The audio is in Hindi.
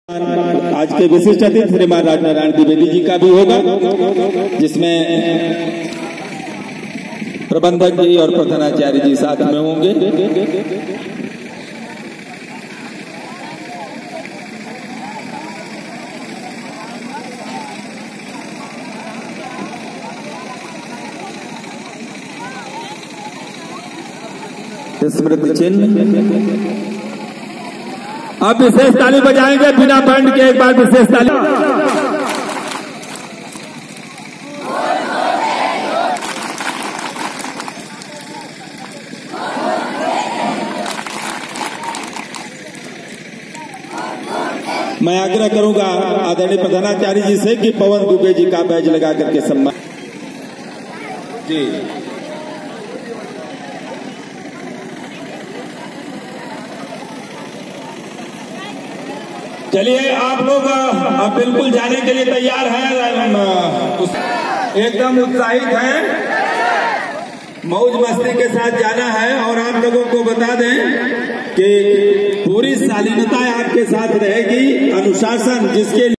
आज के विशिष्ट अतिथि श्रीमान राजनारायण द्विवेदी जी का भी होगा, जिसमें प्रबंधक जी और प्रधानाचार्य जी साथ में होंगे। स्मृति चिन्ह अब विशेष ताली बजाएंगे बिना बैंड के, एक बार विशेष ताली। मैं आग्रह करूंगा आदरणीय प्रधानाचार्य जी से कि पवन दुबे जी का बैज लगा करके सम्मान जी। चलिए आप लोग अब बिल्कुल जाने के लिए तैयार हैं, एकदम उत्साहित हैं, मौज मस्ती के साथ जाना है। और आप लोगों को बता दें कि पूरी शालीनता आपके साथ रहेगी, अनुशासन जिसके